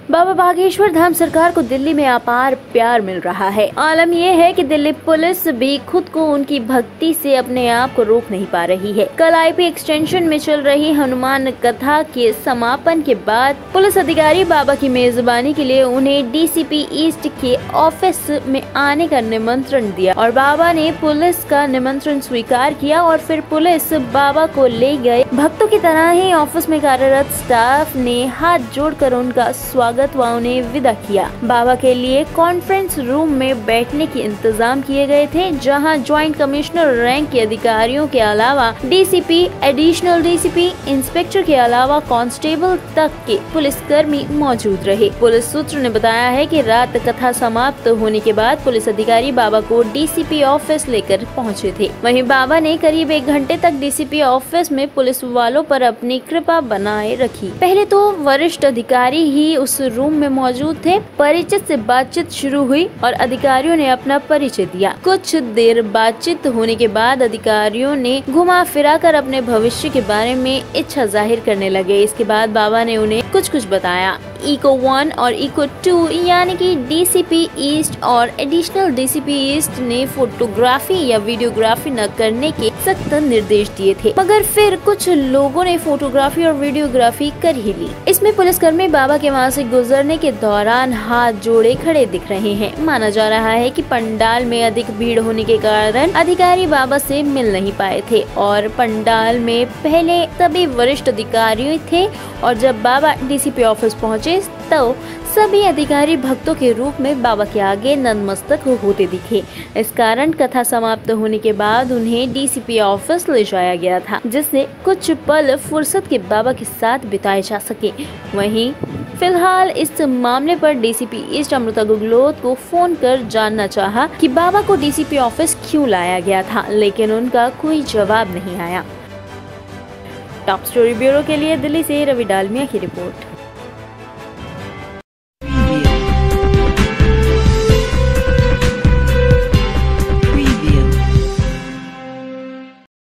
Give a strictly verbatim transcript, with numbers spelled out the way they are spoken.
बाबा बागेश्वर धाम सरकार को दिल्ली में अपार प्यार मिल रहा है। आलम यह है कि दिल्ली पुलिस भी खुद को उनकी भक्ति से अपने आप को रोक नहीं पा रही है। कल आईपी एक्सटेंशन में चल रही हनुमान कथा के समापन के बाद पुलिस अधिकारी बाबा की मेजबानी के लिए उन्हें डीसीपी ईस्ट के ऑफिस में आने का निमंत्रण दिया और बाबा ने पुलिस का निमंत्रण स्वीकार किया और फिर पुलिस बाबा को ले गए। भक्तों की तरह ही ऑफिस में कार्यरत स्टाफ ने हाथ जोड़कर उनका स्वागत व उन्हें विदा किया। बाबा के लिए कॉन्फ्रेंस रूम में बैठने के इंतजाम किए गए थे, जहां ज्वाइंट कमिश्नर रैंक के अधिकारियों के अलावा डीसीपी, एडिशनल डीसीपी, इंस्पेक्टर के अलावा कांस्टेबल तक के पुलिसकर्मी मौजूद रहे। पुलिस सूत्र ने बताया है कि रात कथा समाप्त होने के बाद पुलिस अधिकारी बाबा को डीसीपी ऑफिस लेकर पहुंचे थे। वहीं बाबा ने करीब एक घंटे तक डीसीपी ऑफिस में पुलिस वालों पर अपनी कृपा बनाए रखी। पहले तो वरिष्ठ अधिकारी ही उस रूम में मौजूद थे। परिचित से बातचीत शुरू हुई और अधिकारियों ने अपना परिचय दिया। कुछ देर बातचीत होने के बाद अधिकारियों ने घुमा फिरा कर अपने भविष्य के बारे में इच्छा जाहिर करने लगे। इसके बाद बाबा ने उन्हें कुछ कुछ बताया। इको वन और इको टू यानी कि डीसीपी ईस्ट और एडिशनल डीसीपी ईस्ट ने फोटोग्राफी या वीडियोग्राफी न करने के सख्त निर्देश दिए थे, मगर फिर कुछ लोगों ने फोटोग्राफी और वीडियोग्राफी कर ही ली। इसमें पुलिसकर्मी बाबा के वहां से गुजरने के दौरान हाथ जोड़े खड़े दिख रहे हैं। माना जा रहा है कि पंडाल में अधिक भीड़ होने के कारण अधिकारी बाबा से मिल नहीं पाए थे और पंडाल में पहले सभी वरिष्ठ अधिकारी थे और जब बाबा डीसीपी ऑफिस पहुंचे तो सभी अधिकारी भक्तों के रूप में बाबा के आगे नतमस्तक होते दिखे। इस कारण कथा समाप्त होने के बाद उन्हें डीसीपी ऑफिस ले जाया गया था, जिससे कुछ पल फुर्सत के बाबा के साथ बिताए जा सके। वहीं फिलहाल इस मामले पर डीसीपी ईस्ट अमृता गुगलोत को फोन कर जानना चाहा कि बाबा को डीसीपी ऑफिस क्यों लाया गया था, लेकिन उनका कोई जवाब नहीं आया। टॉप स्टोरी ब्यूरो के लिए दिल्ली से रवि डालमिया की रिपोर्ट।